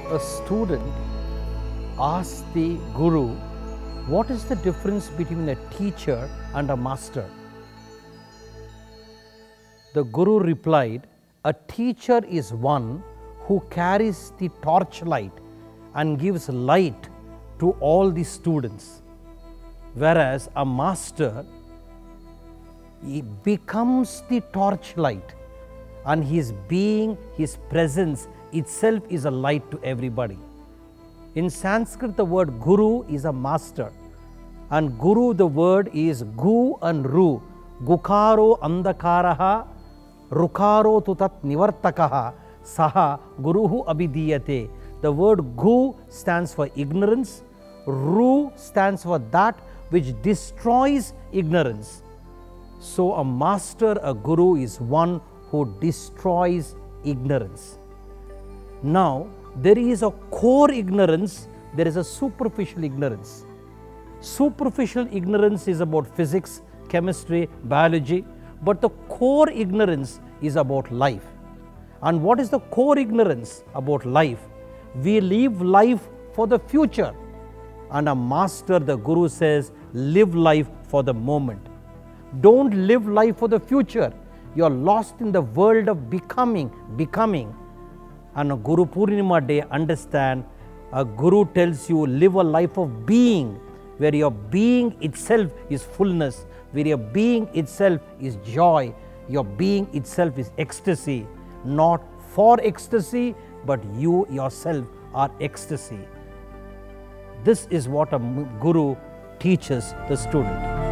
a student asks the guru, what is the difference between a teacher and a master? The guru replied, a teacher is one who carries the torchlight and gives light to all the students, whereas a master, he becomes the torchlight, and his being, his presence itself is a light to everybody. In Sanskrit, the word guru is a master, and guru, the word is gu and ru. Gukaro andakaraha, rukaro tutat nivartakaha, saha guruhu abhidiyate. The word gu stands for ignorance, ru stands for that which destroys ignorance. So a master, a guru, is one who destroys ignorance. Now, there is a core ignorance, there is a superficial ignorance. Superficial ignorance is about physics, chemistry, biology, but the core ignorance is about life. And what is the core ignorance about life? We live life for the future, and a master, the guru, says, live life for the moment. Don't live life for the future. You are lost in the world of becoming. And on Guru Purnima day, understand, a guru tells you, live a life of being, where your being itself is fullness, where your being itself is joy, your being itself is ecstasy, not for ecstasy, but you yourself are ecstasy. This is what a guru teaches the student.